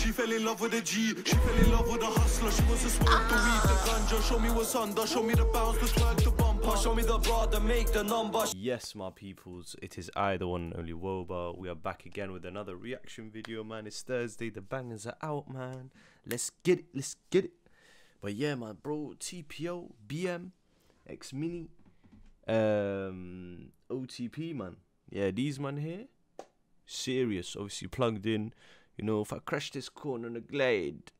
She fell in love with a G, she fell in love with a hustler. She was a smoke, the weed, the ganja. Show me what's under, show me the bounce, the twerk, the bumper. Show me the bra, the make, the number. Yes, my peoples, it is I, the one and only Woabah. We are back again with another reaction video, man. It's Thursday, the bangers are out, man. Let's get it, let's get it. But yeah, man, bro, TPL, BM, X Mini, OTP, man. Yeah, these man here, serious, obviously plugged in. You know, if I crash this car on a glide,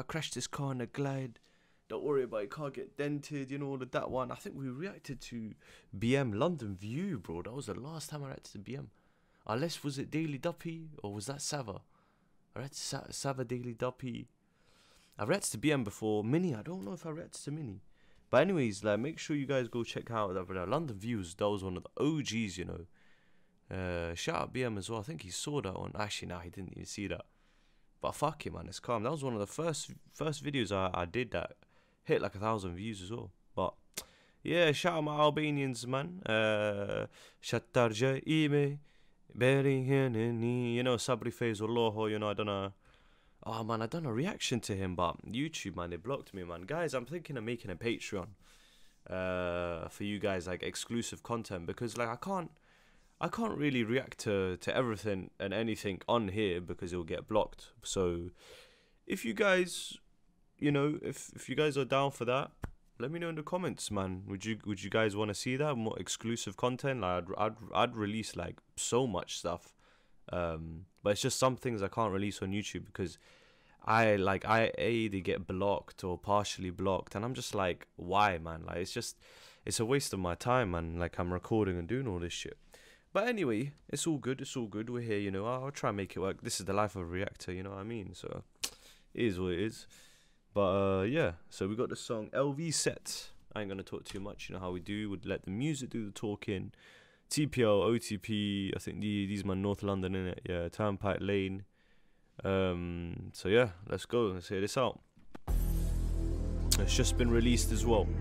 don't worry about it, can't get dented, you know, all of that one. I think we reacted to BM London View, bro. That was the last time I reacted to BM. Unless, was it Daily Duppy, or was that Sava? I read Sava Daily Duppy. I've reacted to BM before. Mini, I don't know if I reacted to Mini. But anyways, like, make sure you guys go check out that London Views. That was one of the OGs, you know. Shout out BM as well. I think he saw that one. Actually, no, he didn't even see that. But fuck it, man, it's calm. That was one of the first videos I did that hit like 1,000 views as well. But yeah, shout out my Albanians, man. Shatarja ime, you know, Sabri Fezulloho, you know, I don't know. Oh man, I done a reaction to him, but YouTube, man, they blocked me, man. Guys, I'm thinking of making a Patreon for you guys, like exclusive content, because like I can't really react to everything and anything on here because it'll get blocked. So if you guys, you know, if you guys are down for that, let me know in the comments, man. Would you guys want to see that more exclusive content? Like I'd release like so much stuff, but it's just some things I can't release on YouTube because I either get blocked or partially blocked, and I'm just like, why, man? Like it's a waste of my time, man. Like I'm recording and doing all this shit. But anyway, it's all good, we're here, you know. I'll try and make it work. This is the life of a reactor, you know what I mean? So it is what it is. But yeah, so we got the song LV Set. I ain't gonna talk too much, you know how we do. Would let the music do the talking. TPL, OTP, I think these man North London, innit? Yeah, Turnpike Lane. So yeah, let's go, let's hear this out. It's just been released as well.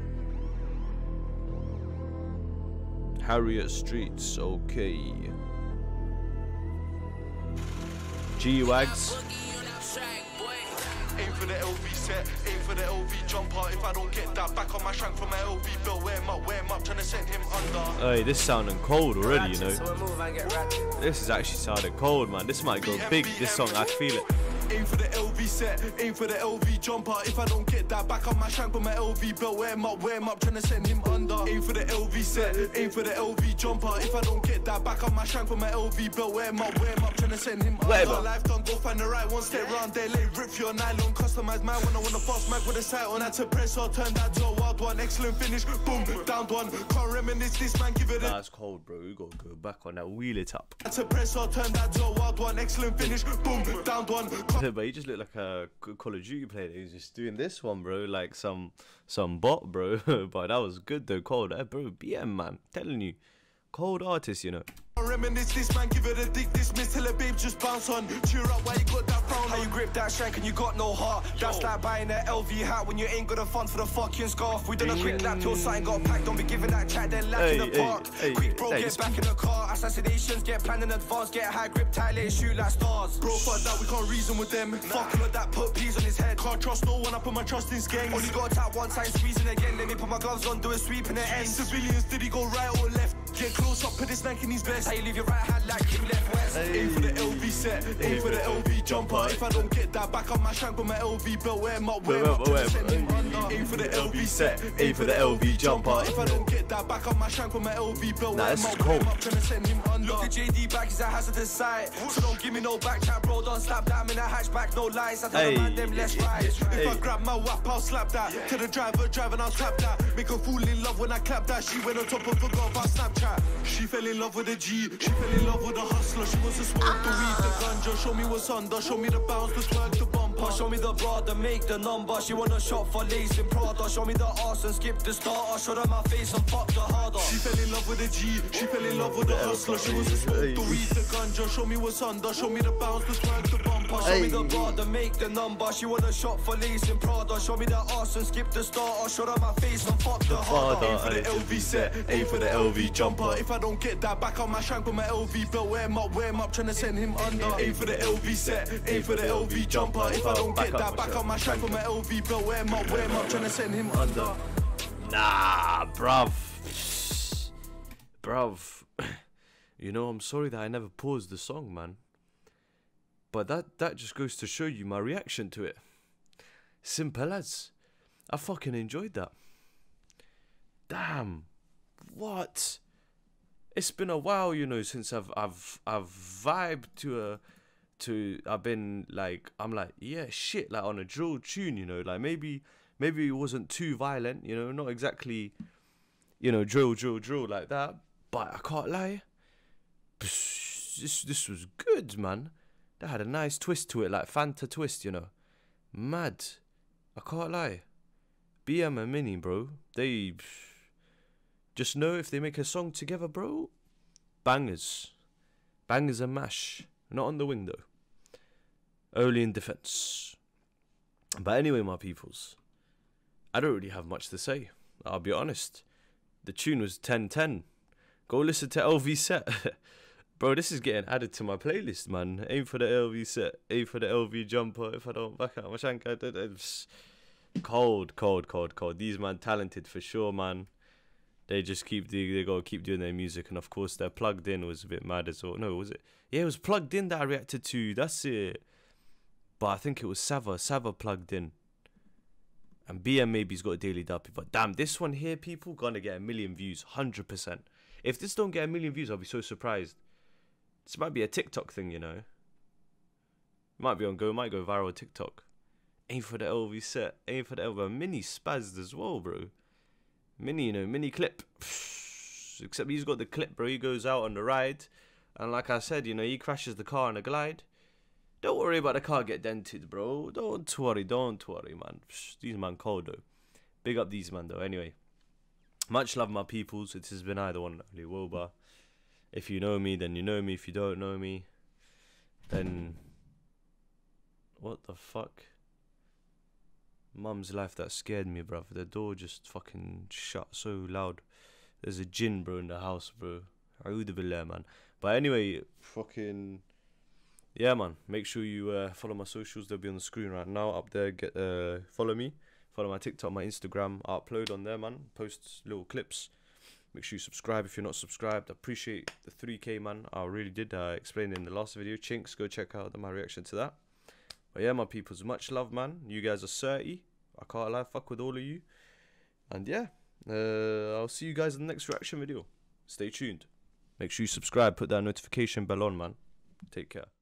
Harriet Streets, okay. G-Wags. Aim for the LV set, aim for the LV jumper. If I don't get that back on my shank from my LV belt, wear him up, trying to send him under. Hey, this sounding cold already, you know. This is actually sounding cold, man. This might go big, this song, I feel it. Aim for the LV set, aim for the LV jumper. If I don't get that back on my shank with my LV belt, wear him up, trying to send him under. Aim for the LV set, aim for the LV jumper. If I don't get that back on my shank with my LV belt, wear him up, trying to send him under. Life done, go find the right one, step round there, lay rip for your nylon, customize mine when I want a fast mag with a sight on. Had to press or turn that to a wild one, excellent finish, boom, down one. Can't reminisce this man, give it a. That's cold, bro. You gotta go back on that, wheel it up. Had to press or turn that to a wild one, excellent finish, boom, down one. But he just looked like a Call of Duty player. He was just doing this one, bro, like some bot, bro. But that was good though, cold, bro. BM, man, telling you, cold artist, you know. Reminisce this man, give it a dick, dismiss, tell a babe just bounce on. Cheer up, why you got that frown? How you grip that shank and you got no heart? That's like buying an LV hat when you ain't got a fund for the fucking scarf. We done a quick lap till something got packed. Don't be giving that chat, then lack in the park. Quick bro, get back in the car. Assassinations get planned in advance. Get high grip, tight, let it shoot like stars. Bro, fuck that, we can't reason with them. Fuck all of that, put peas on his head. Can't trust no one, I put my trust in gangs. Only got to tap one time, squeezing again. Let me put my gloves on, do a sweep in the end. Civilians, did he go right or left? Get close up, put this snake in his vest. How you leave your right hand like you left west. Aim for the LV set, aim for the LV jumper. If I don't get that back on my shank with my LV belt, wear him up, trying to send him under. Aim for the LV set, aim for the LV jumper. If I don't get that back on my shank with my LV belt, wear him up, trying to send him under. Look, the JD back is a hazardous sight, so don't give me no back chat, bro. Don't slap that, I'm in a hatchback, no lies. I tell the man them let's ride. If I grab my whap, I'll slap that. To the driver, and I'll tap that. Make her fall in love when I clap that. She went on top of a girl by Snapchat. She fell in love with a G, she fell in love with a hustler. She wants to smoke the weed, the ganja. Show me what's under, show me the bounce, the twerk, the bumper. Show me the bra, the make, the number. She wanna shop for lace and Prada. Show me the arse and skip the starter. Show her my face and fuck the harder. She fell in love with a G, she fell in love with a hustler. She wants to smoke the weed, the ganja. Show me what's under, show me the bounce, the twerk, the bumper. Show me the bra, the make, the number. She wanna shop for lace and Prada. Show me the arse and skip the starter. Show her my face and fuck the harder. Aim for the LV set, aim for the LV jumper. jumper. If I don't get that, back on my shank with my LV belt. Wear him up, tryna send him under. Aim for the LV set, aim for the LV jumper. If I don't get that, back on my shank with my LV belt. Wear him up, tryna send him under. Nah, bruv. Bruv. You know, I'm sorry that I never paused the song, man. But that just goes to show you my reaction to it. Simple as. I fucking enjoyed that. Damn. What? It's been a while, you know, since I've vibed I've been like, I'm like, yeah, shit, like on a drill tune, you know, like maybe it wasn't too violent, you know, not exactly, you know, drill like that, but I can't lie, this was good, man. That had a nice twist to it, like Fanta twist, you know, mad. I can't lie. BM and Mini, bro, they just know if they make a song together, bro, bangers and mash. Not on the wing though, only in defense. But anyway, my peoples, I don't really have much to say, I'll be honest. The tune was 10-10. Go listen to LV set. Bro, this is getting added to my playlist, man. Aim for the LV set, aim for the LV jumper. If I don't back out my shank, it's cold. These man talented for sure, man. They just they gotta keep doing their music, and of course their plugged in was a bit mad as well. No, was it? Yeah, it was plugged in that I reacted to. That's it. But I think it was Sava plugged in. And BM maybe's got a daily duppy. But damn, this one here, people, gonna get 1 million views, 100%. If this don't get 1 million views, I'll be so surprised. This might be a TikTok thing, you know. Might go viral on TikTok. Aim for the LV set, aim for the LV. Mini spazzed as well, bro. Mini, you know, mini clip. Except he's got the clip, bro. He goes out on the ride. And like I said, you know, he crashes the car on a glide. Don't worry about the car get dented, bro. Don't worry, man. These man cold, though. Big up these man, though. Anyway. Much love, my peoples. It has been either one, only Woabah. If you know me, then you know me. If you don't know me, then... What the fuck? Mum's life, that scared me, bruv. The door just fucking shut so loud. There's a jinn, bro, in the house, bro. A'udhu billah, man. But anyway, fucking... Yeah, man. Make sure you follow my socials. They'll be on the screen right now. Up there, follow me. Follow my TikTok, my Instagram. I upload on there, man. Post little clips. Make sure you subscribe if you're not subscribed. I appreciate the 3K, man. I really did. I explained in the last video. Chinks, go check out my reaction to that. But yeah, my peoples, much love, man. You guys are 30. I can't lie, fuck with all of you. And yeah, I'll see you guys in the next reaction video. Stay tuned. Make sure you subscribe, put that notification bell on, man. Take care.